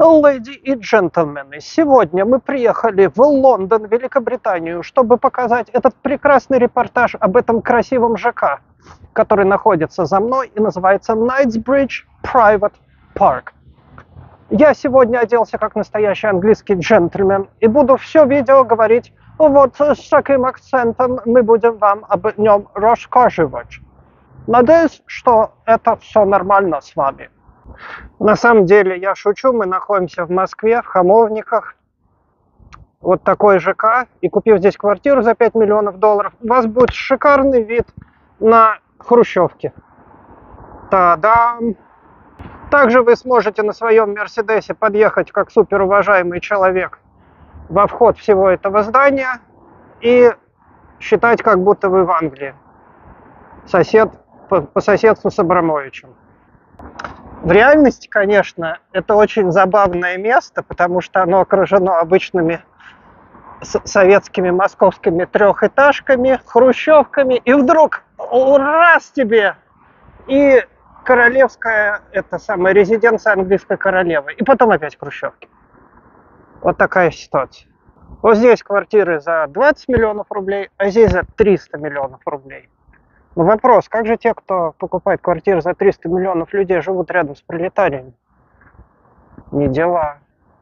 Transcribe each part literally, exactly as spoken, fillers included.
Леди и джентльмены, сегодня мы приехали в Лондон, Великобританию, чтобы показать этот прекрасный репортаж об этом красивом ЖК, который находится за мной и называется Knightsbridge Private Park. Я сегодня оделся как настоящий английский джентльмен и буду все видео говорить вот с таким акцентом, мы будем вам об нем рассказывать. Надеюсь, что это все нормально с вами. На самом деле, я шучу, мы находимся в Москве, в Хамовниках. Вот такой ЖК. И купив здесь квартиру за пять миллионов долларов, у вас будет шикарный вид на хрущевки. Та-дам! Также вы сможете на своем Мерседесе подъехать как суперуважаемый человек во вход всего этого здания и считать, как будто вы в Англии. Сосед по, по соседству с Абрамовичем. В реальности, конечно, это очень забавное место, потому что оно окружено обычными советскими московскими трехэтажками, хрущевками, и вдруг раз тебе! И королевская, это самая резиденция английской королевы, и потом опять хрущевки. Вот такая ситуация. Вот здесь квартиры за двадцать миллионов рублей, а здесь за триста миллионов рублей. Но вопрос, как же те, кто покупает квартиры за триста миллионов людей, живут рядом с пролетариями? Не дела.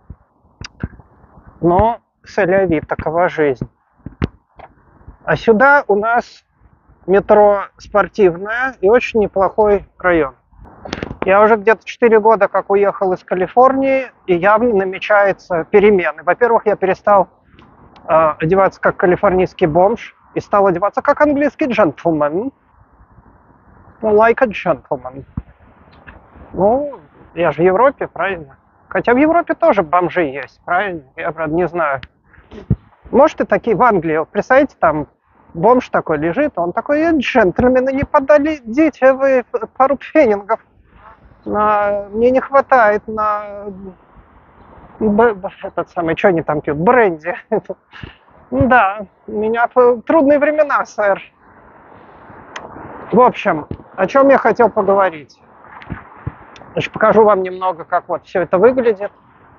Но сэля-ви, такова жизнь. А сюда у нас метро спортивное и очень неплохой район. Я уже где-то четыре года как уехал из Калифорнии, и явно намечаются перемены. Во-первых, я перестал э, одеваться как калифорнийский бомж и стал одеваться как английский джентльмен. Like a gentleman. Ну, я же в Европе, правильно? Хотя в Европе тоже бомжи есть, правильно? Я, правда, не знаю. Может, и такие в Англии. Вот представляете, там бомж такой лежит, он такой: джентльмены, не подадите вы пару пфенингов. На... Мне не хватает на... Б... Этот самый, что они там пьют? Бренди. Да, у меня трудные времена, сэр. В общем, о чем я хотел поговорить. Значит, покажу вам немного, как вот все это выглядит.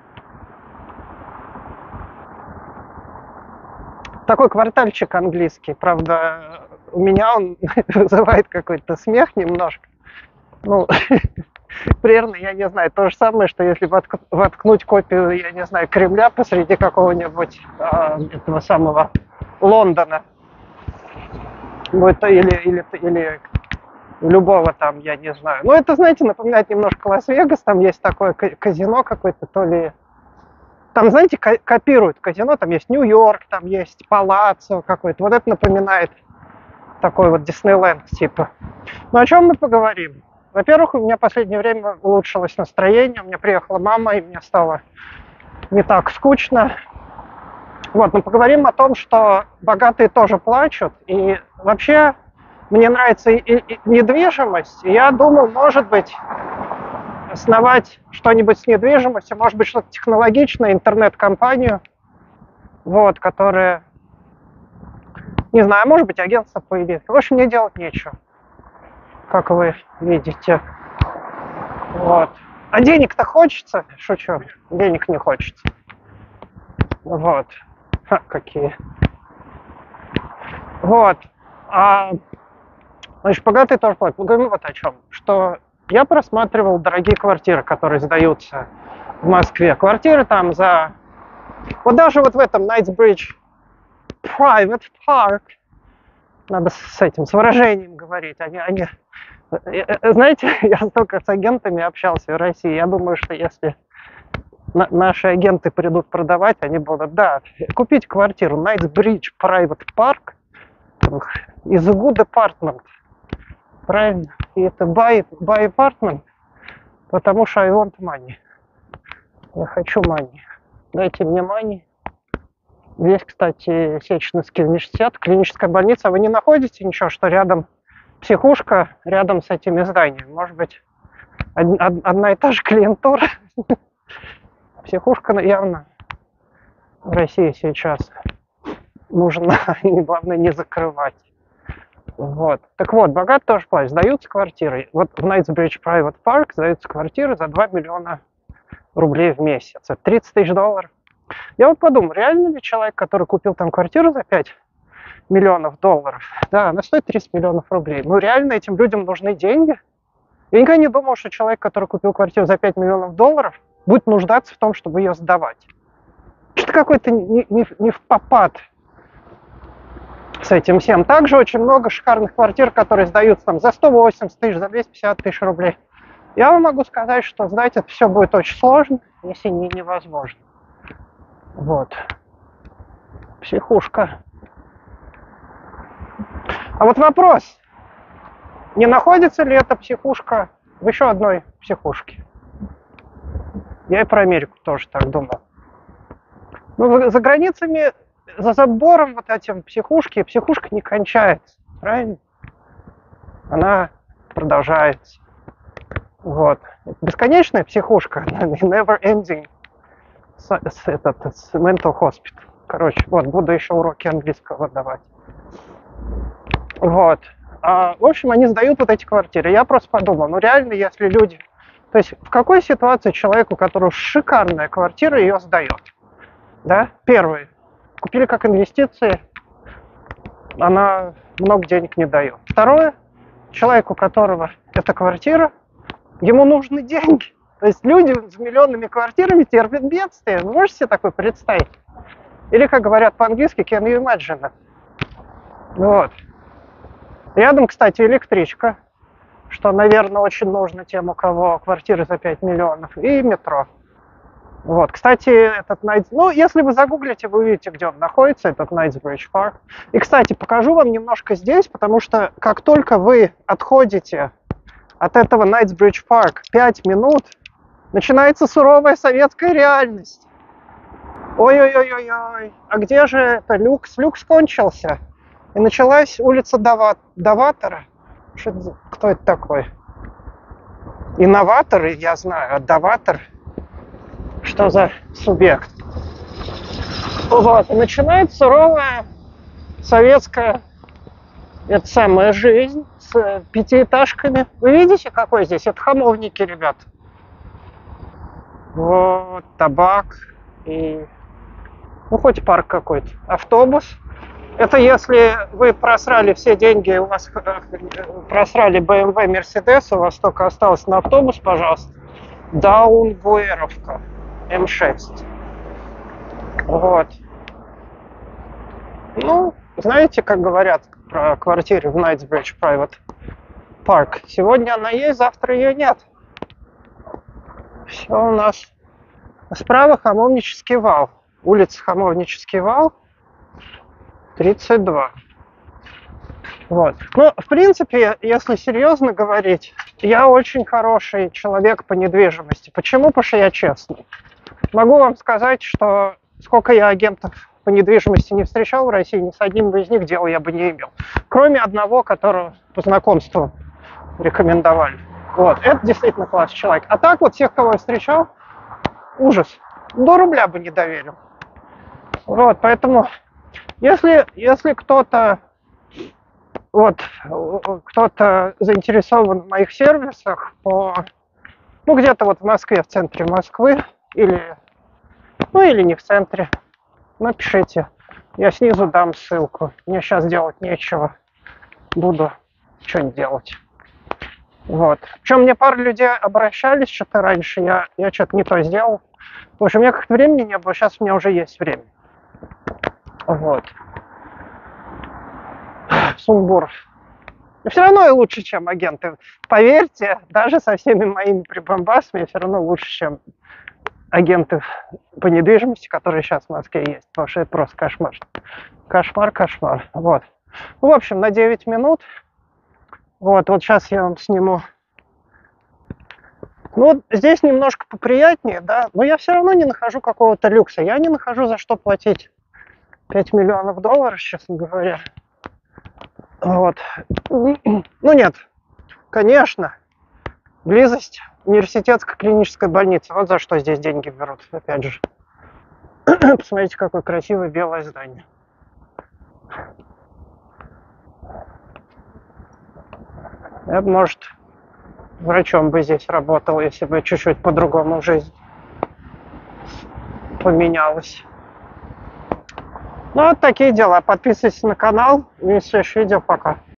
Такой квартальчик английский, правда, у меня он вызывает какой-то смех немножко. Ну, примерно, я не знаю, то же самое, что если воткнуть копию, я не знаю, Кремля посреди какого-нибудь э, этого самого Лондона. Будет, или, или, или любого там, я не знаю. Ну, это, знаете, напоминает немножко Лас-Вегас. Там есть такое казино какое-то, то ли... Там, знаете, копируют казино. Там есть Нью-Йорк, там есть Палаццо какой-то. Вот это напоминает такой вот Диснейленд типа. Ну, о чем мы поговорим? Во-первых, у меня в последнее время улучшилось настроение. У меня приехала мама, и мне стало не так скучно. Вот, но поговорим о том, что богатые тоже плачут. И вообще мне нравится и, и недвижимость. И я думал, может быть, основать что-нибудь с недвижимостью, может быть, что-то технологичное, интернет-компанию, вот, которая, не знаю, может быть, агентство появится. В общем, мне делать нечего, как вы видите. Вот. А денег-то хочется? Шучу, денег не хочется. Вот. Ха, какие. Вот. А, значит, богатые тоже платят. Поговорим вот о чем. Что я просматривал дорогие квартиры, которые сдаются в Москве. Квартиры там за... Вот даже вот в этом Knightsbridge Private Park. Надо с этим, с выражением говорить. Они, они... Знаете, я столько с агентами общался в России. Я думаю, что если... наши агенты придут продавать, они будут, да, купить квартиру Knightsbridge Private Park из Good Apartment, правильно? И это buy, buy apartment, потому что I want money. Я хочу money. Дайте мне money. Здесь, кстати, Сеченовский университет, клиническая больница. А вы не находите ничего, что рядом психушка, рядом с этими зданиями? Может быть, од- од- одна и та же клиентура? Психушка явно в России сейчас нужно, главное, не закрывать. Вот. Так вот, богатые тоже платят. Сдаются квартиры. Вот в Knightsbridge Private Park сдаются квартиры за два миллиона рублей в месяц. Это тридцать тысяч долларов. Я вот подумал, реально ли человек, который купил там квартиру за пять миллионов долларов, да, она стоит тридцать миллионов рублей, ну реально этим людям нужны деньги? Я никогда не думал, что человек, который купил квартиру за пять миллионов долларов, будет нуждаться в том, чтобы ее сдавать. Что-то какой-то не, не, не впопад с этим всем. Также очень много шикарных квартир, которые сдаются там за сто восемьдесят тысяч, за двести пятьдесят тысяч рублей. Я вам могу сказать, что, знаете, это все будет очень сложно, если не невозможно. Вот. Психушка. А вот вопрос, не находится ли эта психушка в еще одной психушке? Я и про Америку тоже так думал. Ну, за, за границами, за забором вот этим психушки, психушка не кончается, правильно? Она продолжается. Вот. Бесконечная психушка, never ending, с, с, этот, с mental hospital. Короче, вот, буду еще уроки английского давать. Вот. А, в общем, они сдают вот эти квартиры. Я просто подумал, ну реально, если люди... То есть в какой ситуации человек, у которого шикарная квартира, ее сдает? Да? Первый. Купили как инвестиции, она много денег не дает. Второе. Человек, у которого эта квартира, ему нужны деньги. То есть люди с миллионными квартирами терпят бедствие. Вы можете себе такое представить? Или, как говорят по-английски, can you imagine it? Вот. Рядом, кстати, электричка, что, наверное, очень нужно тем, у кого квартиры за пять миллионов, и метро. Вот, кстати, этот Knightsbridge, ну, если вы загуглите, вы увидите, где он находится, этот Knightsbridge Park. И, кстати, покажу вам немножко здесь, потому что как только вы отходите от этого Knightsbridge Park пять минут, начинается суровая советская реальность. Ой-ой-ой-ой-ой, а где же это люкс? Люкс кончился. И началась улица Дава... Даватора. Что это, кто это такой? Инноватор, я знаю, а Даватор, что за субъект? Вот, и начинается суровая советская, это самая жизнь с пятиэтажками. Вы видите, какой здесь? Это хамовники, ребят. Вот, табак и, ну, хоть парк какой-то. Автобус. Это если вы просрали все деньги, у вас просрали бэ эм вэ, Mercedes, у вас только осталось на автобус, пожалуйста. Даунгуэровка, эм шесть. Вот. Ну, знаете, как говорят про квартиры в Knightsbridge Private Park? Сегодня она есть, завтра ее нет. Все у нас. Справа Хамовнический вал. Улица Хамовнический вал. тридцать два. Вот. Ну, в принципе, если серьезно говорить, я очень хороший человек по недвижимости. Почему? Потому что я честный. Могу вам сказать, что сколько я агентов по недвижимости не встречал в России, ни с одним из них дела я бы не имел. Кроме одного, которого по знакомству рекомендовали. Вот. Это действительно классный человек. А так вот всех, кого я встречал, ужас. До рубля бы не доверил. Вот, поэтому... Если, если кто-то вот, кто-то заинтересован в моих сервисах по, ну, где-то вот в Москве, в центре Москвы, или, ну, или не в центре, напишите. Я снизу дам ссылку. Мне сейчас делать нечего. Буду что-нибудь делать. Вот. Причем мне пару людей обращались что-то раньше, я, я что-то не то сделал. В общем, у меня как-то времени не было, сейчас у меня уже есть время. Вот. Сумбур. Но все равно и лучше, чем агенты. Поверьте, даже со всеми моими прибамбасами все равно лучше, чем агенты по недвижимости, которые сейчас в Москве есть. Потому что это просто кошмар. Кошмар, кошмар. Вот. Ну, в общем, на девять минут. Вот, вот сейчас я вам сниму. Ну, вот здесь немножко поприятнее, да, но я все равно не нахожу какого-то люкса. Я не нахожу, за что платить пять миллионов долларов, честно говоря. Вот. Ну нет, конечно, близость университетской клинической больницы. Вот за что здесь деньги берут, опять же. Посмотрите, какое красивое белое здание. Я бы, может, врачом бы здесь работал, если бы чуть-чуть по-другому в жизни поменялось. Ну, вот такие дела. Подписывайтесь на канал. И следующее видео. Пока.